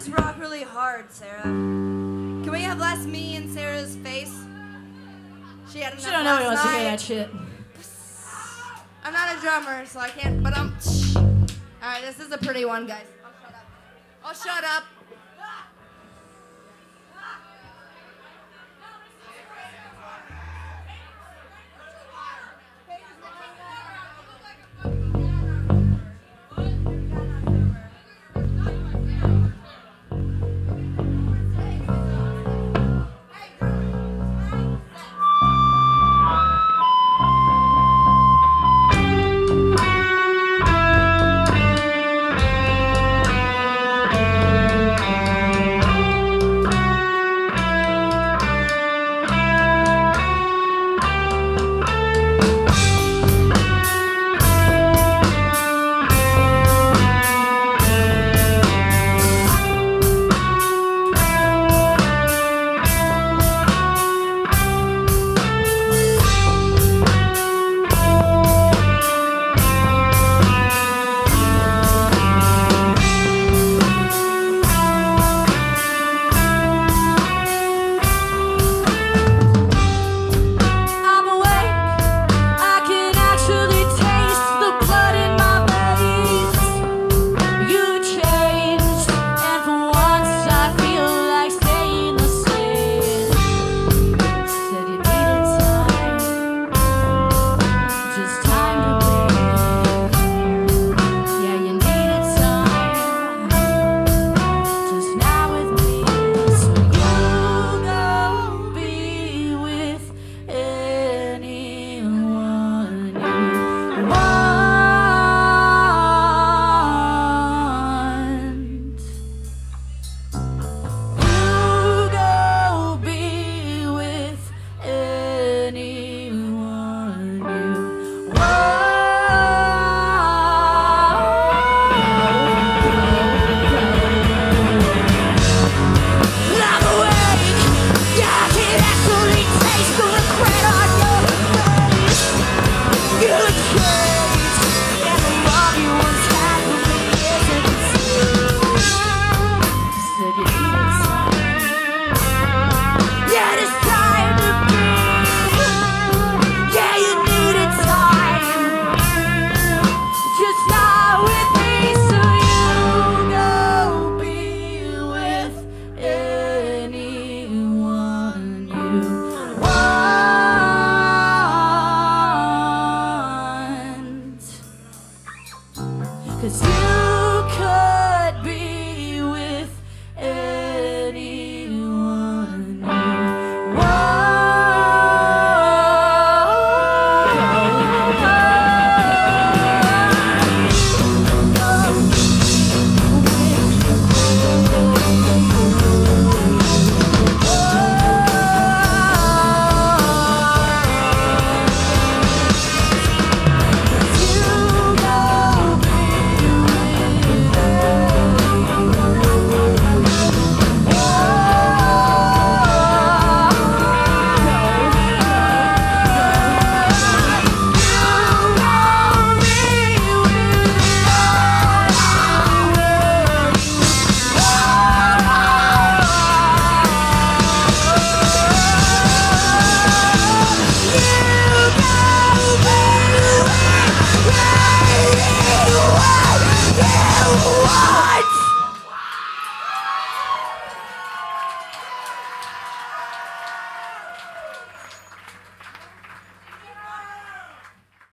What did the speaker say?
Let's rock really hard, Sarah. Can we have less me in Sarah's face? She had enough She don't know he wants to hear night. that shit. I'm not a drummer, so I can't, but I'm... Alright, this is a pretty one, guys. I'll shut up.